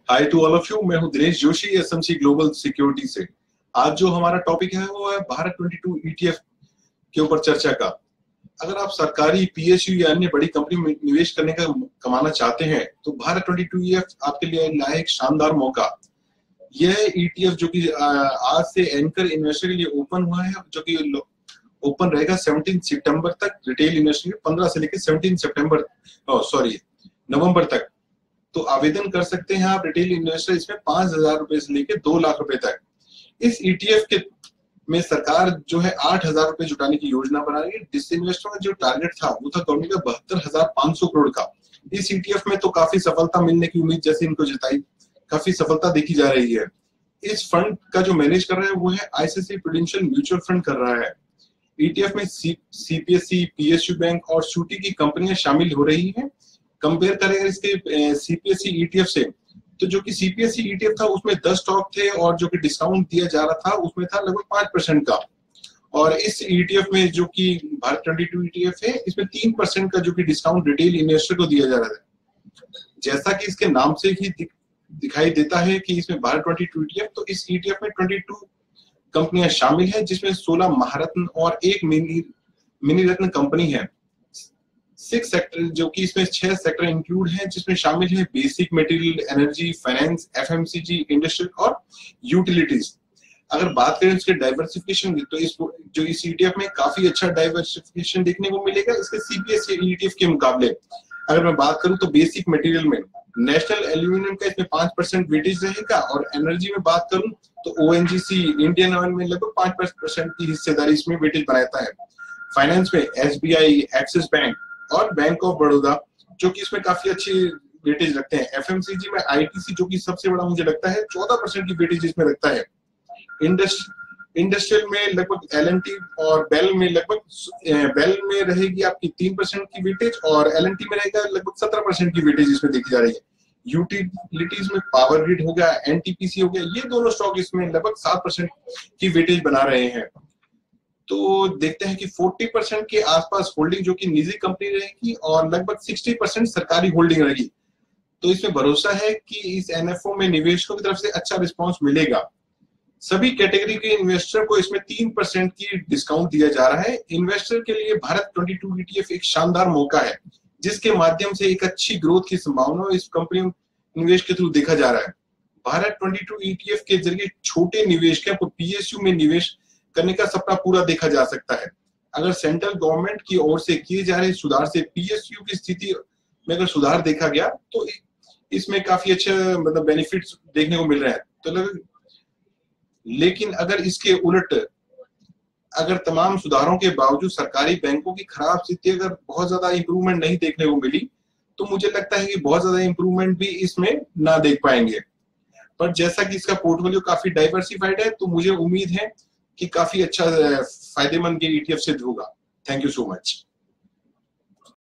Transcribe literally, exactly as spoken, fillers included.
Hi to all of you, मैं हूं Dinesh Joshi SMC global security से। आज जो हमारा टॉपिक है वो है भारत बाईस ईटीएफ के ऊपर चर्चा का। अगर आप सरकारी पीएसयू या अन्य बड़ी कंपनी में निवेश करने का कमाना चाहते हैं तो भारत बाईस ईटीएफ आपके लिए लाया एक शानदार मौका। यह ईटीएफ जो कि आज से एंकर इन्वेस्टर के लिए ओपन हुआ है, जो कि ओपन रहेगा सत्रह सितंबर तक। रिटेल इन्वेस्टर पंद्रह से लेकर सत्रह सितंबर सॉरी नवंबर तक तो आवेदन कर सकते हैं आप रिटेल इन्वेस्टर इसमें पांच हजार रुपए से लेकर दो लाख रुपए तक। इस ईटीएफ के में सरकार जो है आठ हजार रुपए जुटाने की योजना बना रही है। डिसइन्वेस्टमेंट का जो टारगेट था वो था गवर्नमेंट का बहत्तर हजार पांच सौ करोड़ का। इस ईटीएफ में तो काफी सफलता मिलने की उम्मीद जैसे इनको जताई, काफी सफलता देखी जा रही है। इस फंड का जो मैनेज कर रहा है वो है आईसीआईसीआई प्रूडेंशियल म्यूचुअल फंड कर रहा है। ईटीएफ में सीपीएससी, पीएसयू बैंक और शूटी की कंपनियां शामिल हो रही हैं। कंपेयर करें इसके सीपीएससी ईटीएफ से तो जो कि सीपीएससी ईटीएफ था उसमें दस स्टॉक थे और जो कि डिस्काउंट दिया जा रहा था उसमें था लगभग पांच परसेंट का। और इस ईटीएफ में जो कि भारत बाईस ईटीएफ है इसमें तीन परसेंट का जो कि डिस्काउंट रिटेल इन्वेस्टर को दिया जा रहा है। जैसा कि इसके नाम से ही दि, दिखाई देता है कि इसमें भारत बाईस ईटीएफ, तो इस ईटीएफ में बाईस कंपनियां शामिल है जिसमें सोलह महारत्न और एक मिनी मिनी रत्न कंपनी है। सिक्स सेक्टर जो कि इसमें छह सेक्टर इंक्लूड हैं जिसमें शामिल है basic material, energy, finance, FMCG, industrial और यूटिलिटीज। अगर बात करें इसके डाइवर्सिफिकेशन की तो इस जो इस ईटीएफ में काफी अच्छा डाइवर्सिफिकेशन देखने को मिलेगा इसके सीपीएससी ईटीएफ के मुकाबले। अगर मैं बात करूं तो बेसिक मटेरियल में नेशनल एल्यूमिनियम का इसमें पांच परसेंट वेटेज रहेगा और एनर्जी में बात करूं तो ओएनजीसी, इंडियन ऑयल में लगभग पांच परसेंट की हिस्सेदारी इसमें वेटेज बनाता है। फाइनेंस में एसबीआई, एक्सिस बैंक और बैंक ऑफ बड़ौदा जो कि इसमें काफी अच्छी वेटेज रखते हैं। एफएमसीजी में आईटीसी जो कि सबसे बड़ा मुझे लगता है चौदह परसेंट की वेटेज इसमें रखता है। इंडस्ट्रियल में लगभग एलएनटी और बेल में लगभग बेल में रहेगी आपकी तीन परसेंट की वेटेज और एलएनटी में रहेगा लगभग सत्रह परसेंट की वेटेज इसमें देखी जा रही है। यूटिलिटीज में पावर ग्रिड हो गया, एनटीपीसी हो गया, ये दोनों स्टॉक इसमें लगभग सात परसेंट की वेटेज बना रहे हैं। तो देखते हैं कि चालीस परसेंट के आसपास होल्डिंग जो कि निजी कंपनी रहेगी और लगभग साठ परसेंट सरकारी होल्डिंग रहेगी। तो इसमें भरोसा है कि इस एनएफओ में निवेशकों की तरफ से अच्छा रिस्पांस मिलेगा। सभी कैटेगरी के इन्वेस्टर को इसमें तीन परसेंट की डिस्काउंट दिया जा रहा है। इन्वेस्टर के लिए भारत बाईस ईटीएफ एक शानदार मौका है जिसके माध्यम से एक अच्छी ग्रोथ की संभावना इस कंपनी निवेश के थ्रू देखा जा रहा है। भारत बाईस ईटीएफ के जरिए छोटे निवेशकों को पीएसयू में निवेश करने का सपना पूरा देखा जा सकता है। अगर सेंट्रल गवर्नमेंट की ओर से किए जा रहे सुधार से पीएसयू की स्थिति में अगर सुधार देखा गया तो इसमें काफी अच्छे मतलब बेनिफिट्स देखने को मिल रहे हैं। तो लेकिन अगर इसके उलट अगर तमाम सुधारों के बावजूद सरकारी बैंकों की खराब स्थिति अगर बहुत ज्यादा इंप्रूवमेंट नहीं देखने को मिली तो मुझे लगता है कि बहुत ज्यादा इंप्रूवमेंट भी इसमें ना देख पाएंगे। पर जैसा कि इसका पोर्टफोलियो काफी डाइवर्सिफाइड है तो मुझे उम्मीद है कि काफी अच्छा फायदेमंद ये ईटीएफ सिद्ध होगा। Thank you so much.